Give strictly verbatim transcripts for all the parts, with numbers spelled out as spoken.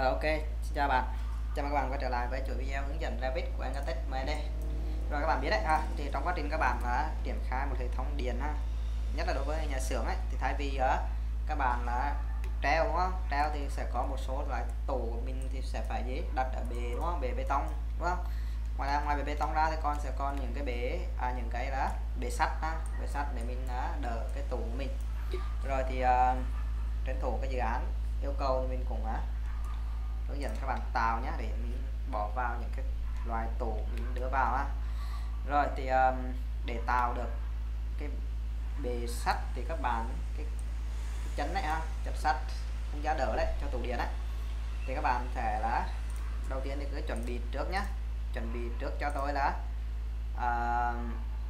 Ok, xin chào bạn. Chào mừng các bạn quay trở lại với chuỗi video hướng dẫn Revit của Engatech em đây. Rồi các bạn biết đấy ha, thì trong quá trình các bạn là triển khai một hệ thống điện ha, nhất là đối với nhà xưởng ấy, thì thay vì uh, các bạn là treo đúng không? Treo thì sẽ có một số loại tủ của mình thì sẽ phải gì đặt ở bề đúng không? Bề bê tông đúng không? Ngoài ra ngoài bề bê tông ra thì con sẽ còn những cái bể à, những cái đó bề sắt ha, bề sắt để mình uh, đỡ cái tủ của mình. Rồi thì uh, tranh thủ cái dự án yêu cầu thì mình cũng uh, hướng dẫn các bạn tạo nhé, để mình bỏ vào những cái loại tủ mình đưa vào á. Rồi thì um, để tạo được cái bề sắt thì các bạn cái, cái chấn này ha, chập sắt không giá đỡ đấy cho tủ điện đấy, thì các bạn sẽ là đầu tiên thì cứ chuẩn bị trước nhé, chuẩn bị trước cho tôi là uh,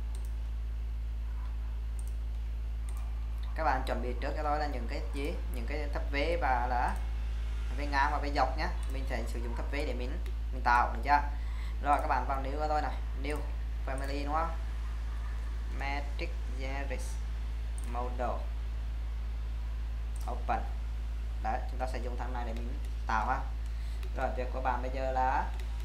các bạn chuẩn bị trước cho tôi là những cái gì, những cái thấp vế và là vế ngang và vế dọc nhé. Mình sẽ sử dụng thấp vế để mình mình tạo được chưa. Rồi các bạn vào new của tôi này, new family đúng không, matrix series model open đấy, chúng ta sẽ dùng thằng này để mình tạo ha. Rồi việc của bạn bây giờ là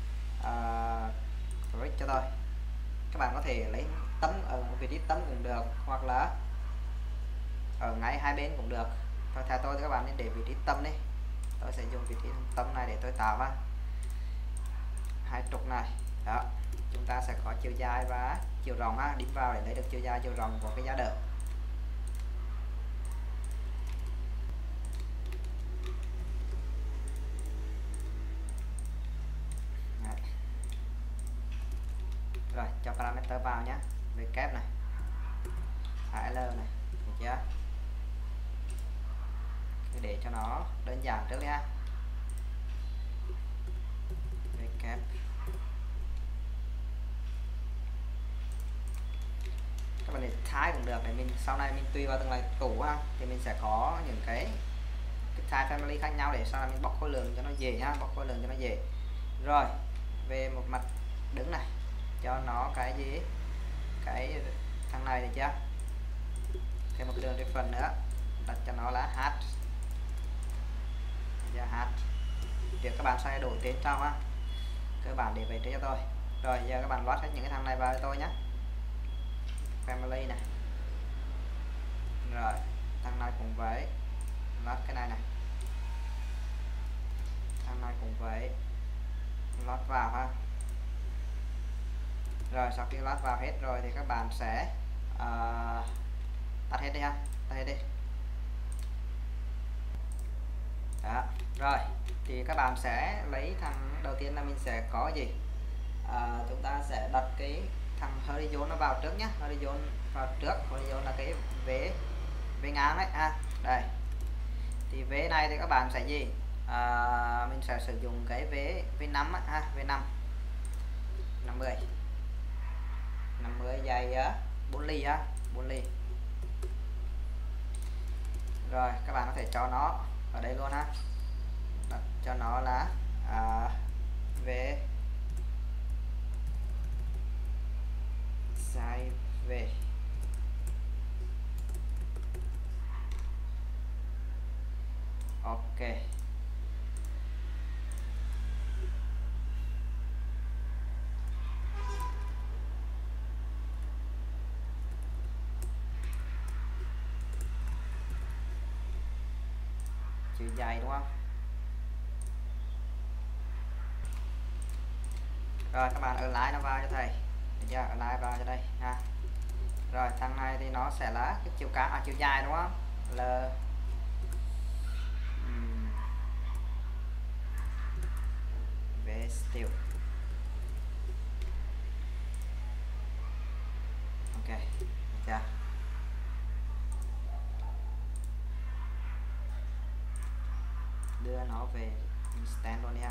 uh, cho tôi, các bạn có thể lấy tấm ở vị trí tấm cũng được, hoặc là ở ngay hai bên cũng được. Và theo tôi thì các bạn nên để vị trí tâm đi, tôi sẽ dùng vị trí tâm này để tôi tạo ha, hai trục này đó. Chúng ta sẽ có chiều dài và chiều rộng ha, điểm vào để lấy được chiều dài chiều rộng của cái giá đỡ. Đấy. Rồi cho parameter vào nhé, về kép này, l này, được chưa? Để cho nó đơn giản trước đi ha, về kép. Các bạn để thái cũng được, để mình sau này mình tùy vào từng loại tủ ha, thì mình sẽ có những cái cái size family khác nhau để sau này mình bóc khối lượng cho nó dễ ha, bóc khối lượng cho nó dễ. Rồi về một mặt đứng này, cho nó cái gì, cái thằng này được chưa, thêm một cái đường reference nữa, đặt cho nó là h giờ h. Việc các bạn sai đổi tên sau ha, cơ bản để về cho tôi. Rồi giờ các bạn load hết những cái thằng này vào cho tôi nhé, family này. Rồi thằng này cùng với load cái này này, thằng này cùng với load vào ha. Rồi sau khi load vào hết rồi thì các bạn sẽ uh, tắt hết đi ha, tắt hết đi đó. Rồi thì các bạn sẽ lấy thằng đầu tiên là mình sẽ có gì, à, chúng ta sẽ đặt cái thằng horizon nó vào trước nhé, horizon vào trước. Horizon là cái vế vế ngang đấy ha. Đây thì vế này thì các bạn sẽ gì, à, mình sẽ sử dụng cái vế vế năm ha, vế năm năm mươi năm mươi dày bốn ly ha, bốn ly. Rồi các bạn có thể cho nó ở đây luôn ha, đặt cho nó là à, về size về ok. Chiều dài đúng không. Rồi các bạn ở lại nó vào cho thầy, được chưa, ở lại vào cho đây ha. Rồi thằng này thì nó sẽ là cái chiều cao à, chiều dài đúng không, l um, về steel ok, được chưa. Đưa nó về stand luôn nha.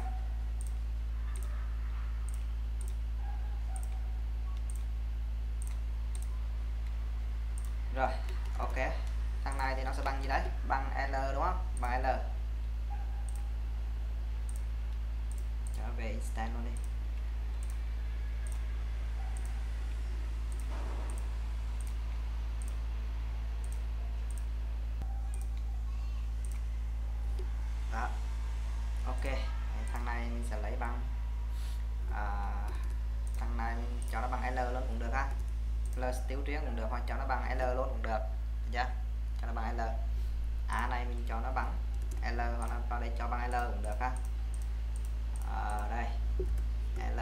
Rồi ok, thằng này thì nó sẽ bằng gì đấy, bằng L đúng không, bằng L. Trở về instant luôn đi. Đó ok. Ok, thằng này mình sẽ lấy bằng à, thằng này mình cho nó bằng L luôn cũng được ha, L steel riêng cũng được, hoặc cho nó bằng L luôn cũng được, được chưa? Cho nó bằng L. A này mình cho nó bằng L, hoặc là vào đây cho bằng L cũng được ha. À, đây L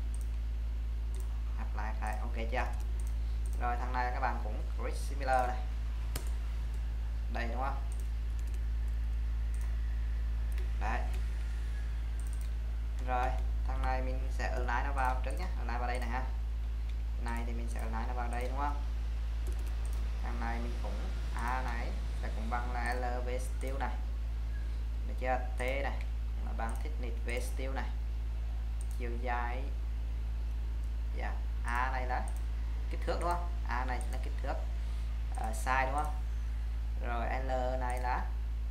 apply cái ok chưa? Rồi thằng này các bạn cũng create similar này, đây đúng không? Đấy. Rồi thằng này mình sẽ align nó vào trước nhé, align vào đây này ha. Này thì mình sẽ align nó vào đây đúng không? Thằng này mình cũng A này sẽ cũng bằng là L về steel này, được chưa? T này là bằng thickness về steel này, chiều dài dạ A này là kích thước đúng không? A này là kích thước, uh, size đúng không? Rồi L này là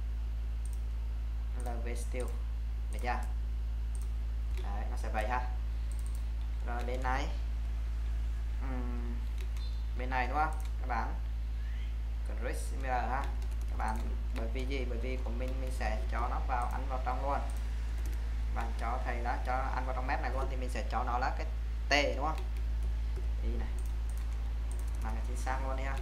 L về steel, được chưa? Đấy, nó sẽ vậy ha. Rồi bên này uhm, bên này đúng không các bạn? Create similar ha các bạn, bởi vì gì? Bởi vì của mình mình sẽ cho nó vào ăn vào trong luôn, bạn cho thầy đó cho ăn vào trong map này luôn, thì mình sẽ cho nó là cái T đúng không? Đi này làm cái chính xác luôn đi ha.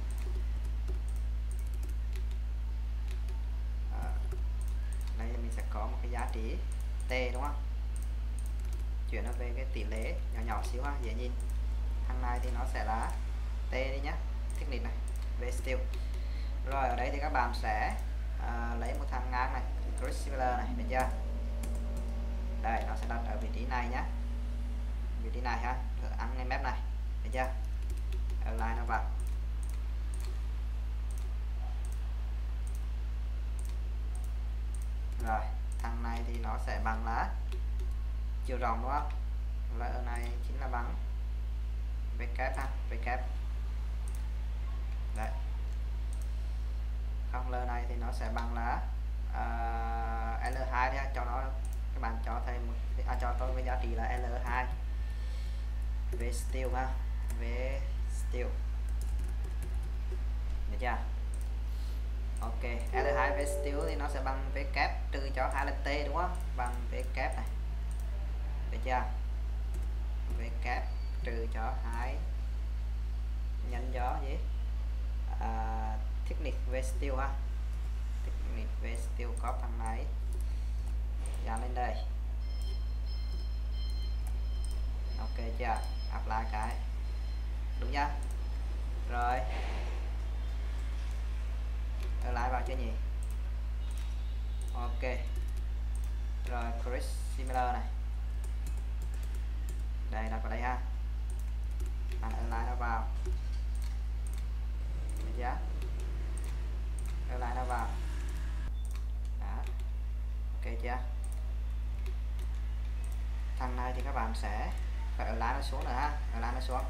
À, đây mình sẽ có một cái giá trị T đúng không? Chuyển nó về cái tỷ lệ nhỏ nhỏ xíu ha, dễ nhìn. Thằng này thì nó sẽ là T đi nhá, thickness này về steel. Rồi ở đây thì các bạn sẽ à, lấy một thằng ngang này, similar này, được chưa? Đây nó sẽ đặt ở vị trí này nhá, vị trí này ha, ăn cái map này, được chưa? Align nó vào. Rồi thằng này thì nó sẽ bằng là chiều rộng đúng không? Là ở này chính là bằng v kép ha, v kép. Đấy. Không, L này thì nó sẽ bằng là uh, L hai nha, cho nó các bạn cho thêm một à, cho tôi với giá trị là L hai về steel ha, về steel, được chưa? Ok, L hai về steel thì nó sẽ bằng v kép trừ cho hai là T đúng không? Bằng v kép này, được chưa? V kép trừ cho hai nhân cho gì? À, thickness về steel ha, thickness về steel có thằng này dán lên đây, ok chưa? Apply cái đúng chưa? Rồi ở lại vào chưa nhỉ? Ok rồi create similar này, đây đặt vào đây ha, bạn ở lại nó vào, được chưa? Ở lại nó vào đó, ok chưa? Thằng này thì các bạn sẽ phải ở lại nó xuống nữa ha, ở lại nó xuống.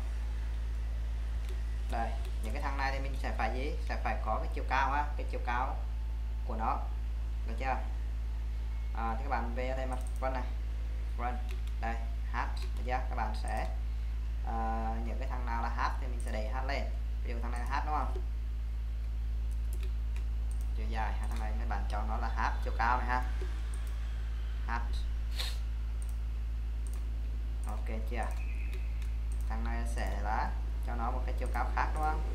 Đây những cái thằng này thì mình sẽ phải gì? Sẽ phải có cái chiều cao ha, cái chiều cao của nó, được chưa? À, thì các bạn về đây mặt front này, front đây h, được chưa? Các bạn sẽ à, những cái thằng nào là h thì mình sẽ để h lên, ví dụ thằng này là h đúng không? Chiều dài thằng này các bạn cho nó là h, chiều cao này ha, h, ok chưa? Thằng này sẽ là cho nó một cái chiều cao khác đúng không?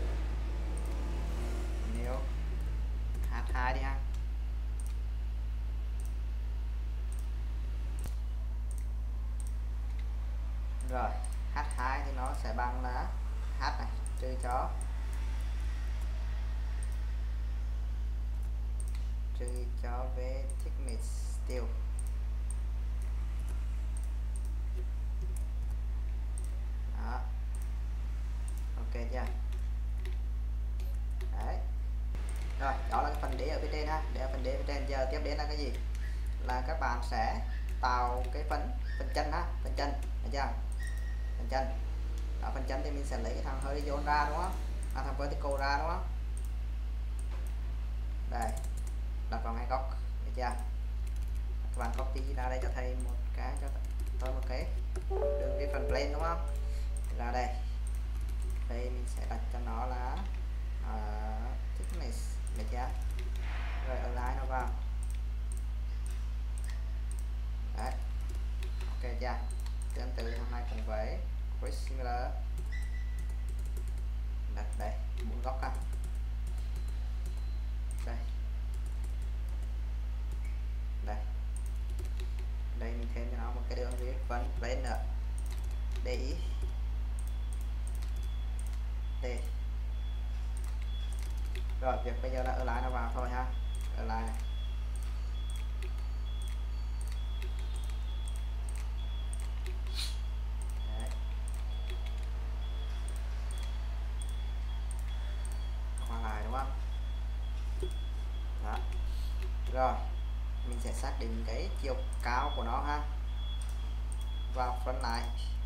Nếu h hai đi ha, rồi h hai thì nó sẽ bằng là h này trừ cho trừ cho về thickness steel, đó, ok chưa? Đấy. Rồi đó là cái phần đế ở bên trên ha, để ở phần đế bên trên. Giờ tiếp đến là cái gì? Là các bạn sẽ tạo cái phần phần chân ha, phần chân, được chưa? Phần chân đó, phần chân thì mình sẽ lấy cái thằng horizontal ra đúng không? À, thằng vertical ra đúng không? Đây đặt vào ngay góc, được chưa? Các bạn copy ra đây cho thầy một cái, cho tôi một cái đường cái phần plane đúng không? Ra đây, đây mình sẽ đặt cho nó là uh, thickness, được chưa? Rồi align nó vào, chưa? Tương tự hôm nay cùng với Chris Miller đặt đây bốn góc ha. Đây đây đây mình thêm cho nó một cái đường viết vẫn lên nữa, để ý đây. Rồi việc bây giờ là ở lại nó vào thôi ha, ở lại này. Đấy. Khoa lại đúng không? Đó. Rồi mình sẽ xác định cái chiều cao của nó ha, vào phần này.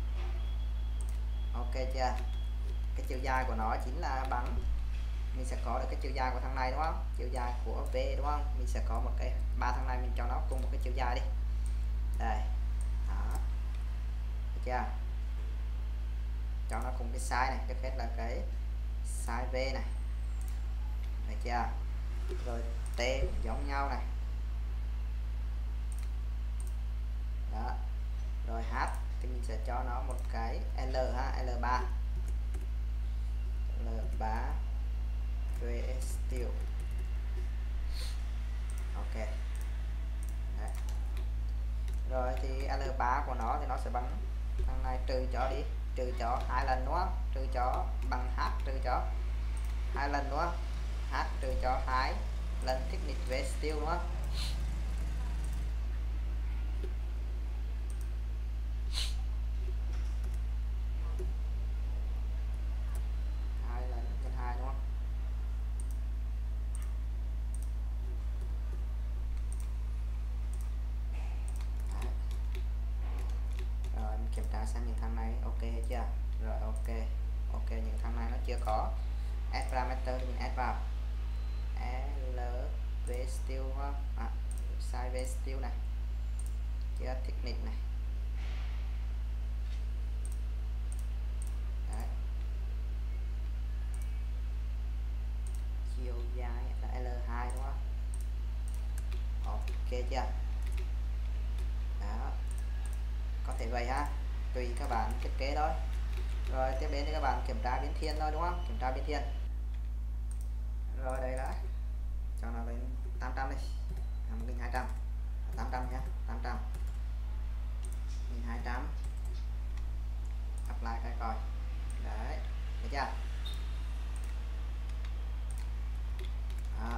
Ok chưa? Cái chiều dài của nó chính là bằng, mình sẽ có được cái chiều dài của thằng này đúng không? Chiều dài của V đúng không? Mình sẽ có một cái ba thằng này mình cho nó cùng một cái chiều dài đi. Đây. Đó. Được chưa? Cho nó cùng cái size này, trước hết là cái size V này. Được chưa? Rồi T cũng giống nhau này. Đó. Rồi H thì mình sẽ cho nó một cái L ha, L ba. L ba V steel. Ok. Đấy. Rồi thì L ba của nó thì nó sẽ bằng thằng này trừ cho đi, trừ cho hai lần đúng không? Trừ cho bằng H trừ cho hai lần đúng không? H trừ cho hai lần thickness V steel đúng không? Hai lần nhân hai đúng không? Đấy. Rồi mình kiểm tra xem những thằng này ok chưa? Rồi ok. Ok, những thằng này nó chưa có add parameter thì mình add vào. L V steel ha. À, size V steel này. Chưa thickness này. Đấy. Chiều dài là L hai đúng không? Ok chưa? Đó. Có thể vậy ha. Tùy các bạn thiết kế thôi. Rồi tiếp đến thì các bạn kiểm tra biến thiên thôi đúng không? Kiểm tra biến thiên. Rồi đây đã. Cho nó lên tám trăm đi. một nghìn hai trăm. tám trăm nhé. tám trăm. một nghìn hai trăm. Apply cái coi. Đấy. Được chưa? Đó.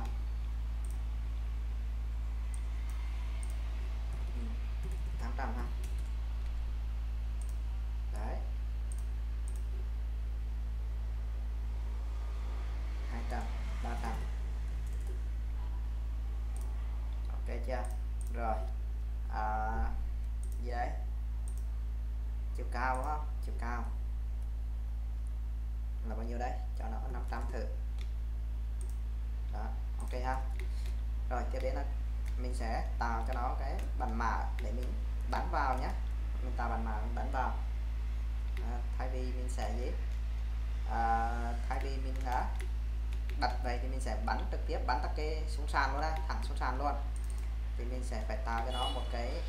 tám trăm ha. Đấy. hai trăm, ba trăm. Ok chưa? Rồi. À, gì đấy? Chiều cao đúng không? Chiều cao là bao nhiêu đấy? Cho nó năm trăm thử. Đó, ok ha. Rồi tiếp đến là mình sẽ tạo cho nó cái bản mã để mình bắn vào nhé. Mình tạo bản mã mình bắn vào. À, thay vì mình sẽ gì? À, thay vì mình đã đặt vậy thì mình sẽ bắn trực tiếp, bắn tắc cái xuống sàn luôn á, thẳng xuống sàn luôn. Thì mình sẽ phải tạo cho nó một cái,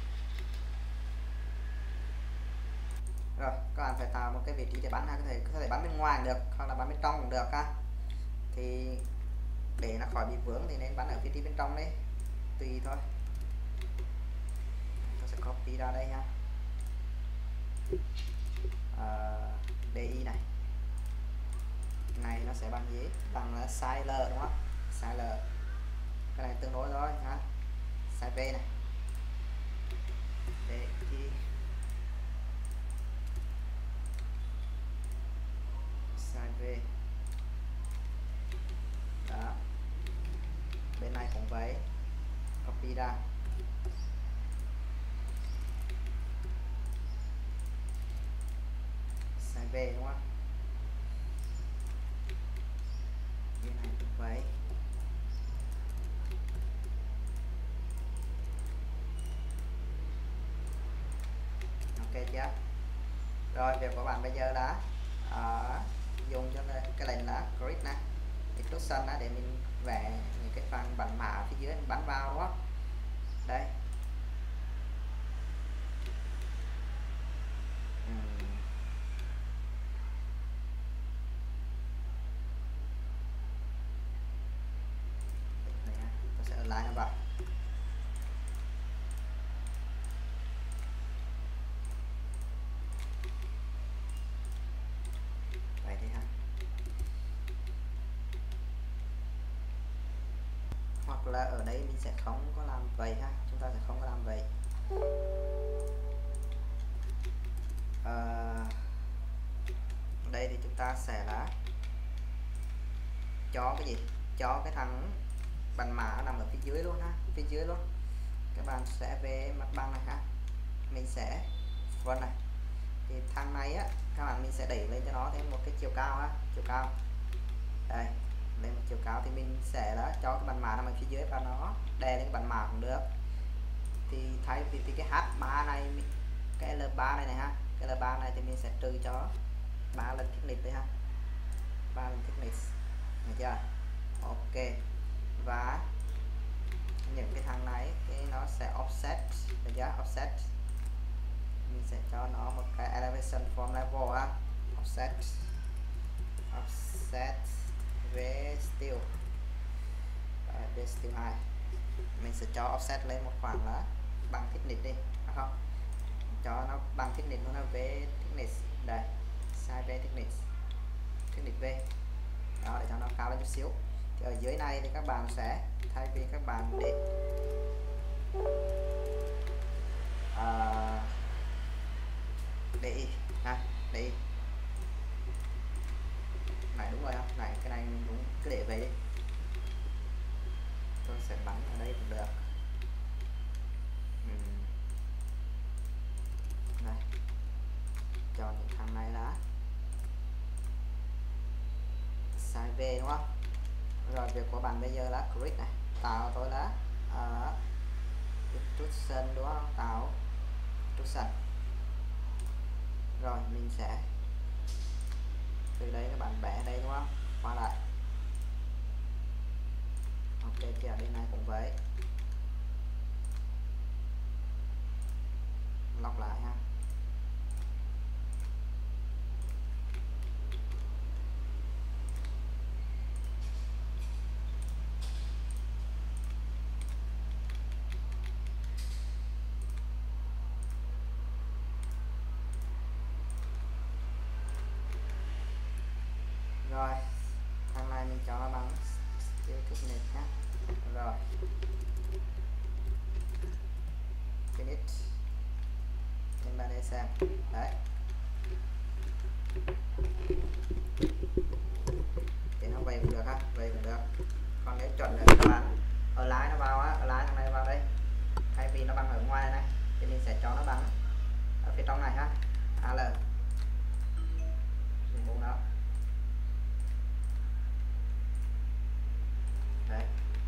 rồi các bạn phải tạo một cái vị trí để bắn ha, có thể có thể bắn bên ngoài được hoặc là bắn bên trong cũng được ha. Thì để nó khỏi bị vướng thì nên bắn ở vị trí bên trong đấy, tùy thôi. Tôi sẽ copy ra đây nha. À, di này này nó sẽ bằng gì? Bằng size L đúng không? Size L, cái này tương đối thôi ha. Size V này để thì size V. Đó, bên này cũng vậy, copy ra. Size V đúng không? Bên này cũng vậy. Ok chưa? Rồi việc của bạn bây giờ là uh, dùng cho cái lệnh là grid này, extrusion đó, để mình vẽ những cái phần bản mã phía dưới mình bắn vào đúng không? Đây. lại nó vào. Vậy đi ha. Hoặc là ở đây mình sẽ không có làm vậy ha, chúng ta sẽ không có làm vậy. À, đây thì chúng ta sẽ là cho cái gì, cho cái thằng bàn mã nó nằm ở phía dưới luôn ha, phía dưới luôn. Các bạn sẽ về mặt bằng này ha, mình sẽ vân này, thì thằng này á các bạn mình sẽ đẩy lên cho nó thêm một cái chiều cao ha, chiều cao đây, lên một chiều cao thì mình sẽ là cho cái bàn mã nằm ở phía dưới và nó đè lên cái bàn mã cũng được. Thì thay vì thì cái H ba này, cái L ba này này ha, cái L ba này thì mình sẽ trừ cho ba lần thickness đấy ha, ba lần thickness, được chưa? Ok. Và những cái thằng này thì nó sẽ offset, được chưa? Offset mình sẽ cho nó một cái elevation from level ha, offset offset về steel về steel hai, mình sẽ cho offset lên một khoảng là bằng thickness đi, đúng không? Cho nó bằng thickness luôn, là về thickness đây, size về thickness, thickness về đó, để cho nó cao lên chút xíu. Thì ở dưới này thì các bạn sẽ thay vì các bạn để uh, để ý ha, để ý này, đúng rồi không này, cái này đúng, cứ để về đi, tôi sẽ bắn ở đây cũng được. uhm. Đây, cho những thằng này là size V đúng không? Rồi việc của bạn bây giờ là create này, tạo tôi là uh, extrusion đúng không, tạo extrusion. Rồi mình sẽ từ đây các bạn vẽ đây đúng không, qua lại. Ok kìa, bên này cũng vậy, lọc lại ha. Rồi thằng này mình cho nó bằng steel thickness nhé. Rồi finish, lên bàn đây xem đấy, thì nó về cũng được ha, về cũng được. Còn nếu chuẩn là các bạn ở lái nó vào á, ở lái thằng này vào đây, thay vì nó bằng ở ngoài này thì mình sẽ cho nó bằng ở phía trong này ha, al bốn đó đấy.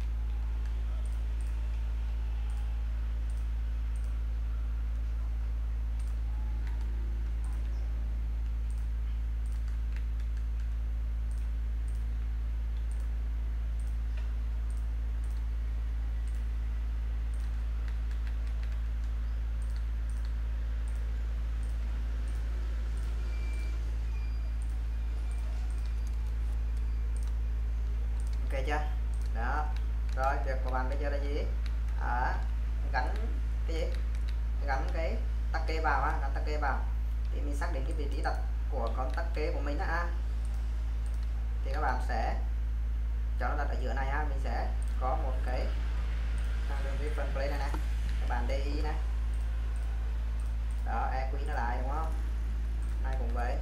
Ok chưa? Đó. Rồi việc của bạn bây giờ là gì? À, gắn cái gì? Gắn cái tắc kê vào á, gắn tắc kê vào. Thì mình xác định cái vị trí đặt của con tắc kê của mình á. Thì các bạn sẽ cho nó đặt ở giữa này á, mình sẽ có một cái đường vi phần plate này này. Các bạn để ý này. Đó, e quy nó lại đúng không? Này cũng vậy.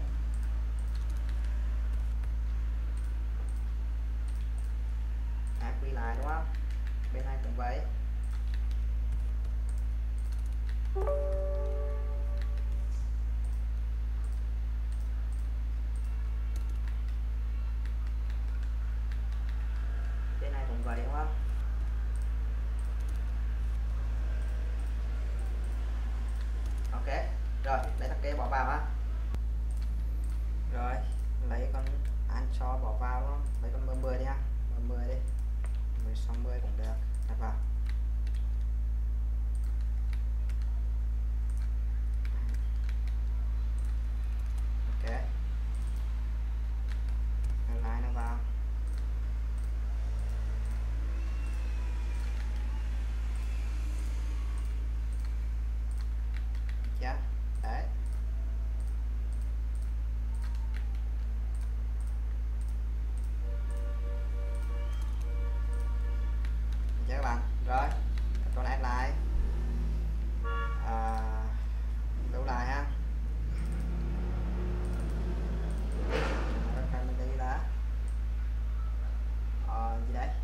E quy lại đúng không? Bên này cũng vậy. Bên này cũng vậy đúng không? Ok. Rồi, lấy tắc kê bỏ vào ha. Rồi, lấy con ancho bỏ vào đúng không? Lấy con M mười đi ha. M mười đi. mười sáu mươi cũng được. Đặt vào. Ok. Lái nó vào. nhá. Đấy, chưa các bạn. Rồi Ctrl S lại, à, lưu lại ha. Rồi mình đi là ờ, gì đấy,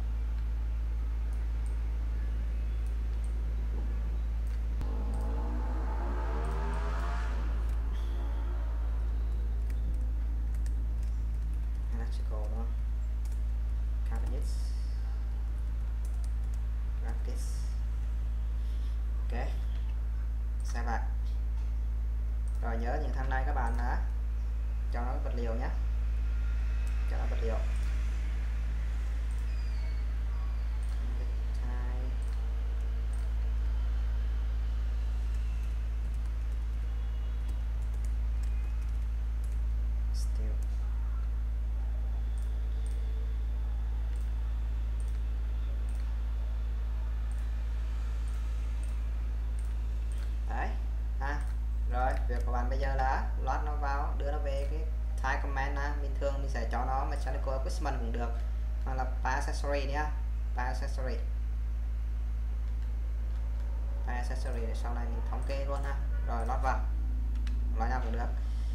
electrical đúng không, cabinet, practice. Ok, xem lại. Rồi nhớ những thằng này các bạn đã cho nó vật liệu nhé, cho nó vật liệu. Steel. Đấy ha. Rồi việc của bạn bây giờ là load nó vào, đưa nó về cái type command ha. Bình thường mình sẽ cho nó mechanical equipment cũng được, hoặc là part accessory nhá, part accessory, part accessory để sau này mình thống kê luôn ha. Rồi load vào, load nhau cũng được.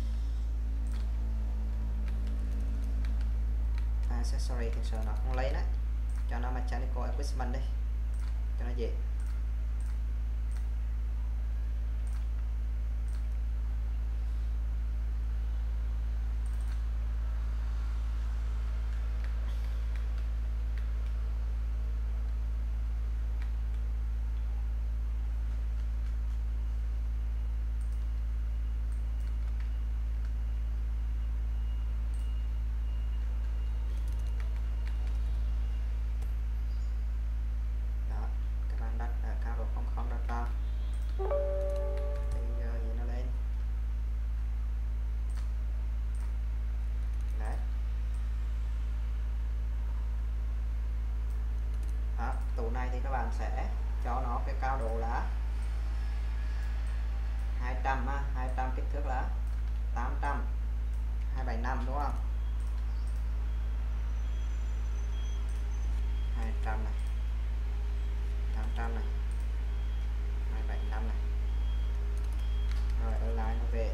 Part accessory thì sợ nó không lấy đấy, cho nó mechanical equipment đi cho nó dễ. Tủ này thì các bạn sẽ cho nó cái cao độ là hai trăm ha, hai trăm, kích thước là tám trăm, hai bảy năm đúng không, hai trăm này, tám trăm này, hai bảy năm này. Rồi ở lại nó về.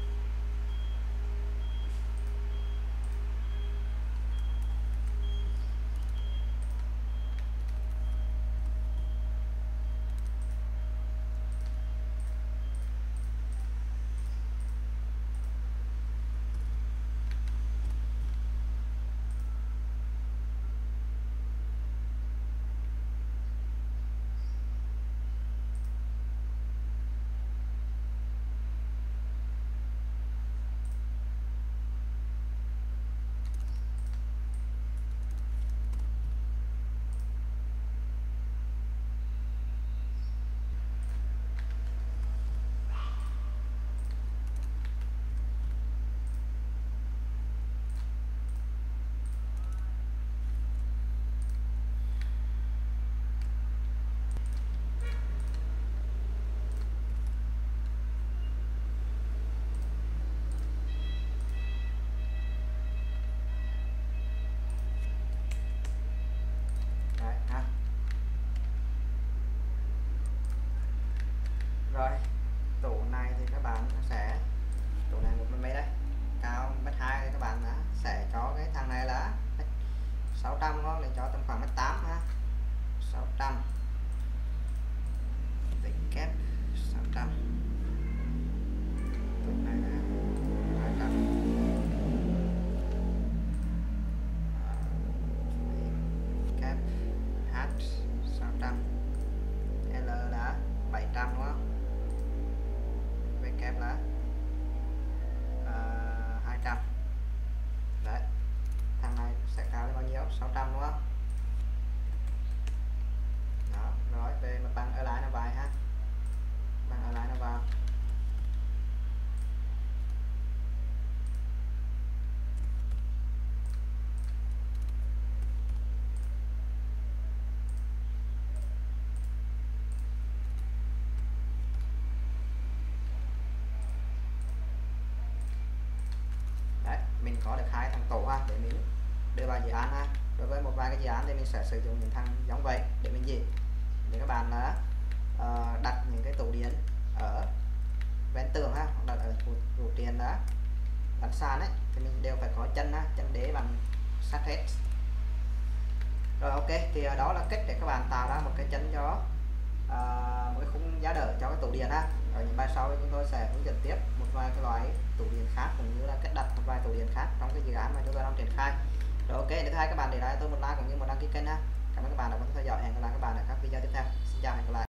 Đấy ha. Rồi tủ này thì các bạn sẽ, tủ này một mét mấy đấy, cao mét hai thì các bạn sẽ cho cái thằng này là sáu trăm, nó lại cho tầm khoảng mét tám ha, sáu trăm, tính kép sáu trăm, tủ này là hai trăm, kép h sáu trăm, l là bảy trăm đúng không, v kép là uh, hai trăm. Đấy, thằng này sẽ cao lên bao nhiêu, sáu trăm đúng không. Đó, rồi về mặt bằng ở lại nó bài ha, bằng ở lại nó vào. có được hai thằng tổ ha, để mình đưa vào dự án ha. Đối với một vài cái dự án thì mình sẽ sử dụng những thằng giống vậy để mình gì để các bạn là uh, đặt những cái tủ điện ở ven tường ha, hoặc là ở tủ điện đó bắn sàn ấy thì mình đều phải có chân ha, chân đế bằng sắt hết. Rồi ok, thì đó là cách để các bạn tạo ra một cái chân cho uh, một cái khung giá đỡ cho cái tủ điện ha. Ở những bài sau chúng tôi sẽ hướng dẫn tiếp một vài cái loại tủ điện khác cũng như là cách đặt một vài tủ điện khác trong cái dự án mà chúng tôi đang triển khai. Rồi ok, thứ hai các bạn để lại tôi một like cũng như một đăng ký kênh ha. Cảm ơn các bạn đã quan tâm theo dõi, hẹn gặp lại các bạn ở các video tiếp theo. Xin chào, hẹn gặp lại.